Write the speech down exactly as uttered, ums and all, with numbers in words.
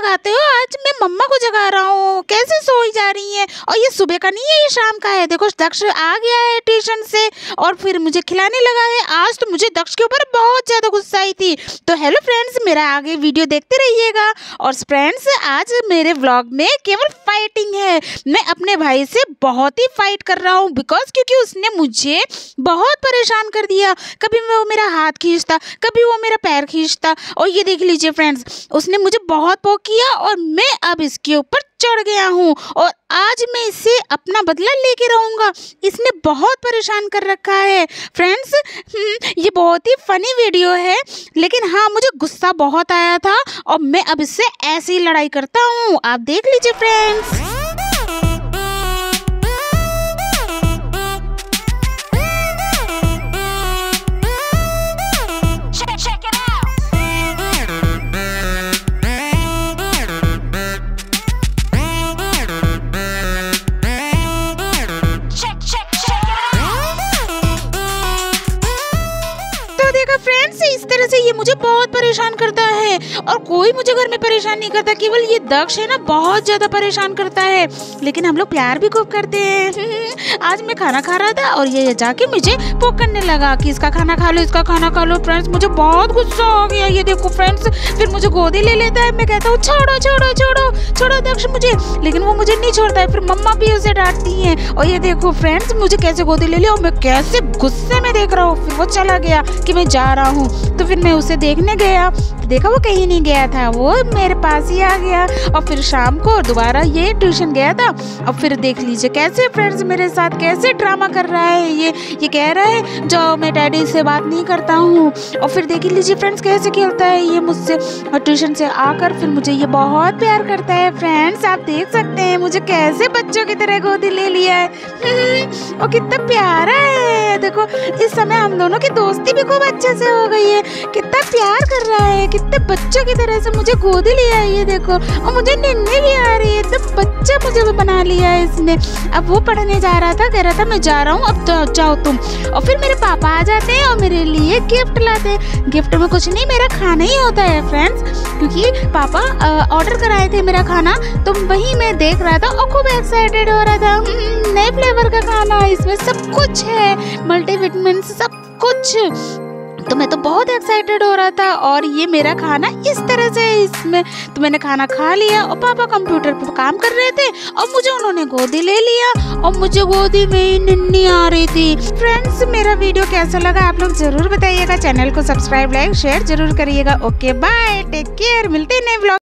जगाते हो? आज मैं मम्मा को जगा रहा हूँ। कैसे सोई जा रही है? और ये सुबह का नहीं है, ये शाम का है। देखो दक्ष आ गया है ट्यूशन से और फिर मुझे खिलाने लगा है। आज तो मुझे दक्ष के ऊपर बहुत ज़्यादा गुस्सा आई थी। तो हेलो फ्रेंड्स, मेरा आगे वीडियो देखते रहिएगा। और फ्रेंड्स, आज मेरे व्लॉग में केवल फाइटिंग है। मैं अपने भाई से बहुत ही फाइट कर रहा हूँ बिकॉज क्योंकि उसने मुझे बहुत परेशान कर दिया। कभी वो मेरा हाथ खींचता, कभी वो मेरा पैर खींचता। और ये देख लीजिए फ्रेंड्स, उसने मुझे बहुत पोक किया और मैं अब इसके ऊपर चढ़ गया हूँ और आज मैं इससे अपना बदला लेके रहूँगा। इसने बहुत परेशान कर रखा है फ्रेंड्स। ये बहुत ही फनी वीडियो है, लेकिन हाँ मुझे गुस्सा बहुत आया था और मैं अब इससे ऐसे ही लड़ाई करता हूँ। आप देख लीजिए फ्रेंड्स। देखा फ्रेंड्स, इस तरह से ये मुझे बहुत परेशान करता है और कोई मुझे घर में परेशान नहीं करता, केवल ये दक्ष है ना बहुत ज्यादा परेशान करता है। लेकिन हम लोग प्यार भी खूब करते हैं। आज मैं खाना खा रहा था और ये जाके मुझे पोक करने लगा कि इसका खाना खा लो, इसका खाना खा लो। फ्रेंड्स मुझे बहुत गुस्सा आ गया। ये देखो फ्रेंड्स, फिर मुझे गोदी ले लेता है। मैं कहता हूँ छोड़ो छोड़ो छोड़ो छोड़ो दक्ष मुझे, लेकिन वो मुझे नहीं छोड़ता है। फिर मम्मा भी उसे डांटती है और ये देखो फ्रेंड्स, मुझे कैसे गोदी ले लिया और मैं कैसे गुस्से में देख रहा हूँ। फिर वो चला गया कि मैं जा रहा हूँ। तो फिर मैं उसे देखने गया, देखा वो कहीं नहीं गया था, वो मेरे पास ही आ गया। और फिर शाम को दोबारा ये ट्यूशन गया था और फिर देख लीजिए कैसे फ्रेंड्स मेरे साथ कैसे ड्रामा कर रहा है। ये ये कह रहा है जाओ मैं डैडी से बात नहीं करता हूँ। और फिर देख लीजिए फ्रेंड्स कैसे खेलता है ये मुझसे। और ट्यूशन से आकर फिर मुझे ये बहुत प्यार करता है। फ्रेंड्स आप देख सकते हैं मुझे कैसे बच्चों की तरह गोदी ले लिया है और कितना प्यारा है। देखो इस समय हम दोनों की दोस्ती भी खूब अच्छे से हो गई है। कितना प्यार कर रहा है, कितने बच्चों की तरह से मुझे गोदी लिया है। ये देखो और मुझे निन्ने भी आ रही है। तो बच्चा मुझे भी बना लिया है इसने। अब वो पढ़ने जा रहा था, कह रहा था मैं जा रहा हूँ, अब तो जाओ तुम। और फिर मेरे पापा आ जाते हैं और मेरे लिए गिफ्ट लाते हैं। गिफ्ट में कुछ नहीं, मेरा खाना ही होता है फ्रेंड्स, क्योंकि पापा ऑर्डर कराए थे मेरा खाना, तो वही मैं देख रहा था और खूब एक्साइटेड हो रहा था। नए फ्लेवर का खाना, इसमें सब कुछ है, मल्टीविटामिन सब कुछ। तो मैं तो बहुत एक्साइटेड हो रहा था और ये मेरा खाना इस तरह से इसमें। तो मैंने खाना खा लिया और पापा कंप्यूटर पर काम कर रहे थे और मुझे उन्होंने गोदी ले लिया और मुझे गोदी में ही निन्नी आ रही थी। फ्रेंड्स मेरा वीडियो कैसा लगा आप लोग जरूर बताइएगा। चैनल को सब्सक्राइब लाइक शेयर जरूर करिएगा। ओके बाय, टेक केयर, मिलते हैं नए व्लॉग।